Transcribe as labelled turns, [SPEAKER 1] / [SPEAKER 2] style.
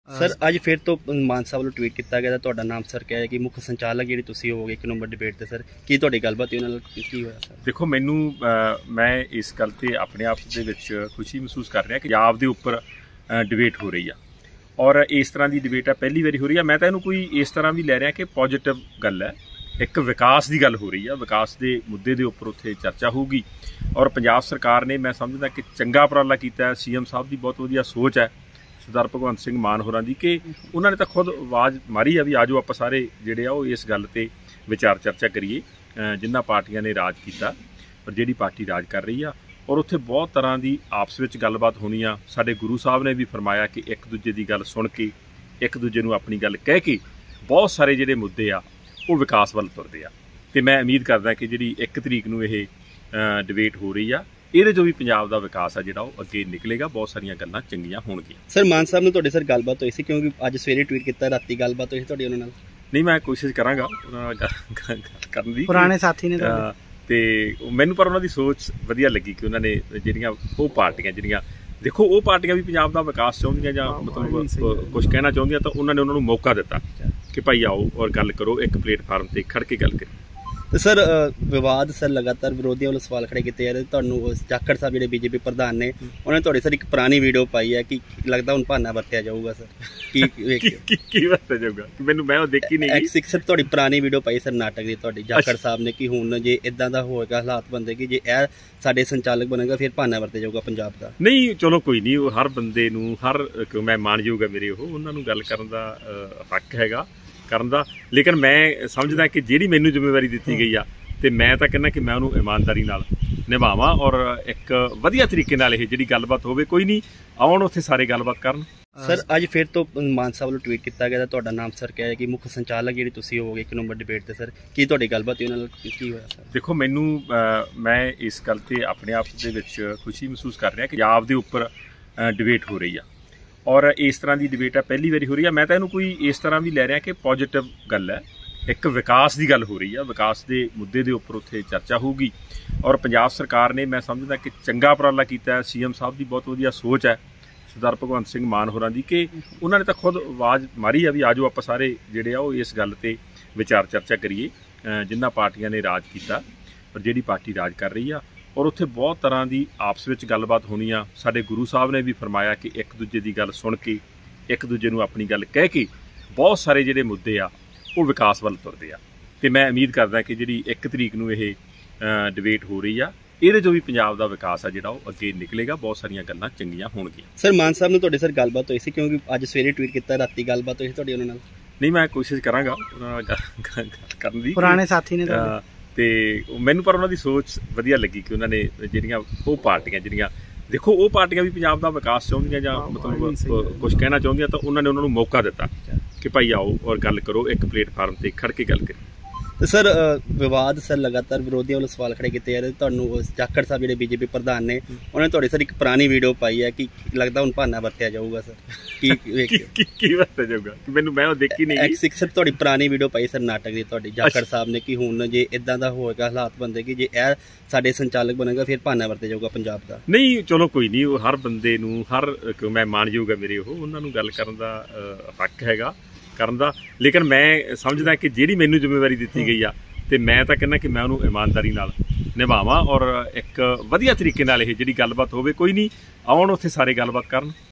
[SPEAKER 1] Sir अज फिर तो मानसा वालों ट्वीट किया गया तुहाडा नाम सर क्या है कि मुख्य संचालक जी तुसीं होवोगे 1 नंबर डिबेट ते सर की तुहाडी गलबात उन्हां नाल की होया सर?
[SPEAKER 2] देखो मैनू मैं इस गल ते अपने आप दे विच खुशी महसूस कर रहा कि पंजाब दे उपर डिबेट हो रही है और इस तरह की डिबेट है पहली बारी हो रही है। मैं तो इहनूं कोई इस तरह भी लै रहा कि पॉजिटिव गल है, एक विकास की गल हो रही है, विकास के मुद्दे के उपर उत्थे चर्चा होगी और पंजाब सरकार ने मैं समझदा कि चंगा उपराला कीता है। सीएम साहब की बहुत वधिया सोच है सरदार भगवंत सिंह मान होरां दी कि उन्होंने तो खुद आवाज़ मारी है भी आजो आप सारे जिहड़े आ इस गल ते विचार चर्चा करिए जिन्हां पार्टियां ने राज किया पर जिहड़ी पार्टी राज कर रही है और उत्थे बहुत तरह की आपस में गलबात होनी आ। साडे गुरु साहब ने भी फरमाया कि एक दूजे की गल सुन के एक दूजे नूं अपनी गल कह के बहुत सारे जिहड़े मुद्दे आ वो विकास वाल तुरदे आ ते मैं उम्मीद करदा कि जिहड़ी 1 तरीक नूं इह डिबेट हो रही आ ਇਹਦੇ जो भी पंजाब का विकास है जो अगे निकलेगा, बहुत सारिया गल्लां चंगियां होणगियां।
[SPEAKER 1] सर मान साहब ने तुहाडे सर गलबात होई सी क्योंकि अज सवेरे ट्वीट किया राती गलबात होई सी तुहाडी उन्हां नाल?
[SPEAKER 2] नहीं मैं कोशिश करांगा उन्हां नाल गल करन दी।
[SPEAKER 1] पुराने साथी ने
[SPEAKER 2] ते मैनूं पर उन्हां दी सोच वधिया लगी कि उन्होंने जिहड़ियां वो पार्टियां जिहड़ियां देखो वो पार्टियां भी पंजाब का विकास चाहुंदियां जां मतलब कुछ कहना चाहुंदियां तो उन्होंने उन्होंने मौका दिता कि भाई आओ और गल करो, एक प्लेटफार्म ते खड़ के गल करो।
[SPEAKER 1] तो सर विवाद सर लगातार विरोधियों वालों सवाल खड़े किए जा रहे तुहानूं जाखड़ साहब जिहड़े बीजेपी प्रधान ने उन्होंने तुहाडी सर एक पुरानी वीडियो पाई है कि लगता हुण बहाना वरतिया जाऊगा सर
[SPEAKER 2] की वरतिया जाऊगा मैनूं मैं देखी नहीं
[SPEAKER 1] सर तुहाडी पुरानी वीडियो पाई सर नाटक दी तुहाडी जाखड़ साहब ने कि हुण जे इदां दा होएगा हालात बनदे कि जे ए साडे संचालक बनेगा फिर बहाना वरतिया जाऊगा पंजाब दा।
[SPEAKER 2] नहीं चलो कोई नहीं, हर बंदे नूं हर मैं मानयोग है मेरे उन्हां नूं गल करन दा हक हैगा करन दा, लेकिन मैं समझदा कि जिहड़ी मैनूं जिम्मेवारी दित्ती गई आ ते मैं तां कहना कि मैं उन्होंने ईमानदारी नाल निभावां और एक वधिया तरीके नाल इह जिहड़ी गलबात होवे, कोई नहीं आउण उत्थे सारे गलबात करन।
[SPEAKER 1] सर अज फिर तो मानसा वालों ट्वीट किया गया तुहाडा नाम सर क्या है कि मुख्य संचालक जी तुसीं होवोगे 1 नंबर डिबेट ते सर की तुहाडी गलबात उन्हां नाल की होया सर?
[SPEAKER 2] देखो मैनूं मैं इस गल ते अपने आप दे विच खुशी महसूस कर रहा कि पंजाब दे उपर डिबेट हो रही है और इस तरह की डिबेट है पहली बारी हो रही है। मैं तो इहनूं कोई इस तरह भी लै रहा कि पॉजिटिव गल है, एक विकास की गल हो रही है, विकास के मुद्दे के उपर उत्थे चर्चा होगी और पंजाब सरकार ने मैं समझदा कि चंगा उपराला कीता है। सीएम साहब की बहुत वधिया सोच है सरदार भगवंत सिंह मान होरां दी कि उन्होंने तो खुद आवाज़ मारी है भी आजो आप सारे जिहड़े आ इस गल ते विचार चर्चा करिए जिन्हां पार्टियां ने राज किया पर जिहड़ी पार्टी राज कर रही है और उत्थे बहुत तरह की आपस में गलबात होनी आ। साडे गुरु साहब ने भी फरमाया कि एक दूजे की गल सुन के एक दूजे नूं अपनी गल कह के बहुत सारे जिहड़े मुद्दे आ वो विकास वाल तुरदे आ ते मैं उम्मीद करदा कि जिहड़ी 1 तरीक नूं इह डिबेट हो रही आ ਇਹਦੇ जो भी पंजाब का विकास है जो अगे निकलेगा, बहुत सारिया गल्लां चंगियां होणगियां।
[SPEAKER 1] सर मान साहब ने तुहाडे सर गलबात होई सी क्योंकि अज सवेरे ट्वीट किया राती गलबात होई सी तुहाडी उन्हां नाल?
[SPEAKER 2] नहीं मैं कोशिश करांगा उन्हां नाल गल करन दी।
[SPEAKER 1] पुराने साथी ने
[SPEAKER 2] ते मैनूं पर उन्हां दी सोच वधिया लगी कि उन्होंने जिहड़ियां वो पार्टियां जिहड़ियां देखो वो पार्टियां भी पंजाब का विकास चाहुंदियां जां मतलब कुछ कहना चाहुंदियां तो उन्होंने उन्होंने मौका दिता कि भाई आओ और गल करो, एक प्लेटफार्म ते खड़ के गल करो।
[SPEAKER 1] तो सर विवाद सर लगातार विरोधियों वालों सवाल खड़े किए जा रहे तुहानूं जाखड़ साहब जिहड़े बीजेपी प्रधान ने उन्होंने तुहाडी सर एक पुरानी वीडियो पाई है कि लगता हुण बहाना वरतिया जाऊगा सर
[SPEAKER 2] की वरतिया जाऊगा मैनूं मैं देखी नहीं
[SPEAKER 1] सर तुहाडी पुरानी वीडियो पाई सर नाटक दी तुहाडी जाखड़ साहब ने कि हुण जे इदां दा होएगा हालात बनदे कि जे ए साडे संचालक बनेगा फिर बहाना वरतिया जाऊगा पंजाब दा।
[SPEAKER 2] नहीं चलो कोई नहीं, हर बंदे नूं हर मैं मानयोग है मेरे उन्हां नूं गल करन दा हक हैगा करन दा, लेकिन मैं समझदा कि जिहड़ी मैनूं जिम्मेवारी दित्ती गई आ ते मैं तां कहना कि मैं उन्होंने ईमानदारी नाल निभावां और एक वधिया तरीके नाल इह जिहड़ी गलबात होवे, कोई नहीं आउण उत्थे सारे गलबात करन।